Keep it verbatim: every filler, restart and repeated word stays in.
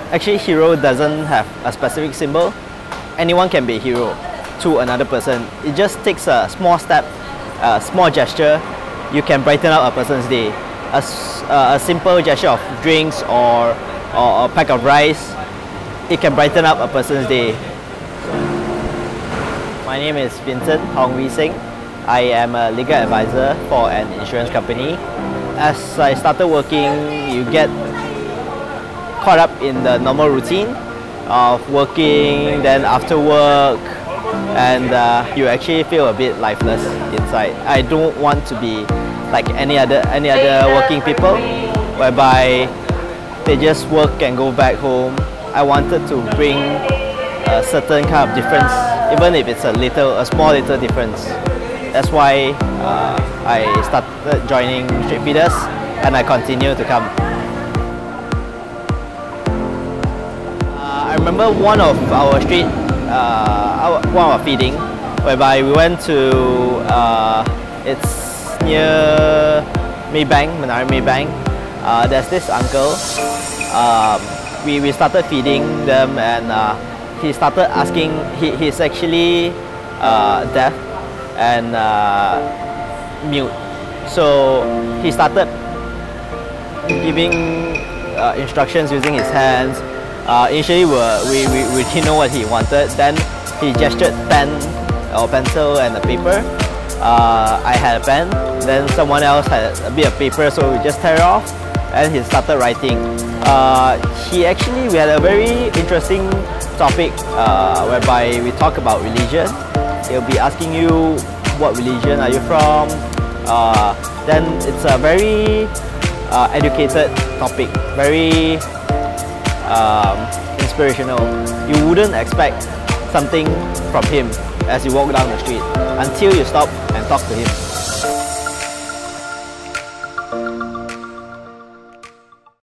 Actually, hero doesn't have a specific symbol. Anyone can be a hero to another person. It just takes a small step, a small gesture. You can brighten up a person's day. A, uh, a simple gesture of drinks or, or a pack of rice, it can brighten up a person's day. My name is Vincent Vincent. I am a legal advisor for an insurance company. As I started working, you get caught up in the normal routine of working, then after work, and uh, you actually feel a bit lifeless inside. I don't want to be like any other any other working people, whereby they just work and go back home. I wanted to bring a certain kind of difference, even if it's a little, a small little difference. That's why uh, I started joining street feeders, and I continue to come. Uh, I remember one of our street, uh, our, one of our feeding, whereby we went to, uh, it's near Maybank, Menara Maybank. Uh, there's this uncle. Um, we, we started feeding them, and uh, he started asking, he, he's actually uh, deaf and uh, mute. So he started giving uh, instructions using his hands. Uh, initially we, we, we didn't know what he wanted. Then he gestured pen or pencil and a paper. Uh, I had a pen, then someone else had a bit of paper, so we just tear it off and he started writing. Uh, he actually, we had a very interesting topic uh, whereby we talk about religion. He'll be asking you, what religion are you from? Uh, then it's a very uh, educated topic, very um, inspirational. You wouldn't expect something from him as you walk down the street until you stop and talk to him.